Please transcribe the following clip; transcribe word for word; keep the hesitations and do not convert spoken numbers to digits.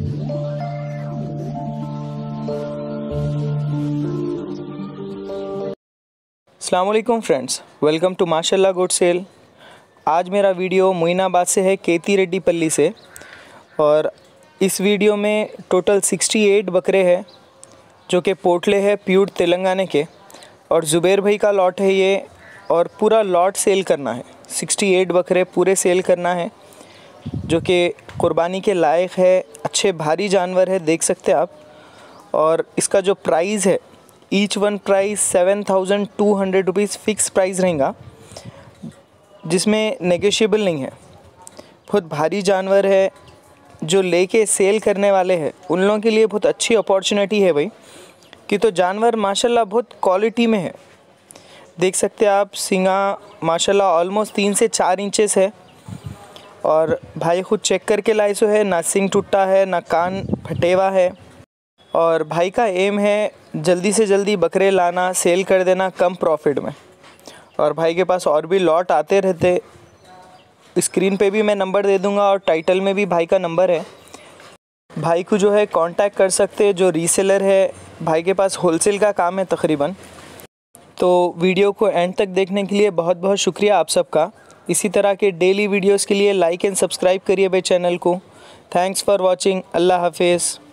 अस्सलाम वालेकुम friends, welcome to माशाल्लाह गुड सेल। आज मेरा वीडियो मोइनाबाद से है, केती रेड्डी पल्ली से। और इस वीडियो में टोटल अड़सठ बकरे हैं जो कि पोटले है प्यूर तेलंगाना के। और ज़ुबैर भाई का लॉट है ये, और पूरा लॉट सेल करना है। अड़सठ बकरे पूरे सेल करना है जो कि कुर्बानी के लायक है। अच्छे भारी जानवर है, देख सकते हैं आप। और इसका जो प्राइस है, each one price seven thousand two hundred rupees fix price रहेगा, जिसमें नेगोशिएबल नहीं है। बहुत भारी जानवर है, जो लेके सेल करने वाले हैं उन लोगों के लिए बहुत अच्छी अपॉर्चुनिटी है भाई, कि तो जानवर माशाल्लाह बहुत क्वालिटी में है। देख सकते हैं आप, सींगा माशाल्लाह ऑलमोस्ट तीन से चार इंचेस है। और भाई खुद चेक करके लाए सो है, ना सिंग टूटा है ना कान फटेवा है। और भाई का एम है जल्दी से जल्दी बकरे लाना, सेल कर देना कम प्रॉफिट में। और भाई के पास और भी लॉट आते रहते, स्क्रीन पे भी मैं नंबर दे दूंगा और टाइटल में भी भाई का नंबर है। भाई को जो है कांटेक्ट कर सकते हैं, जो रीसेलर है। भाई के पास होलसेल का काम है तकरीबन। तो वीडियो को एंड तक देखने के लिए बहुत बहुत शुक्रिया आप सबका। इसी तरह के डेली वीडियोस के लिए लाइक एंड सब्सक्राइब करिए भाई चैनल को। Thanks for watching. अल्लाह हाफिज़।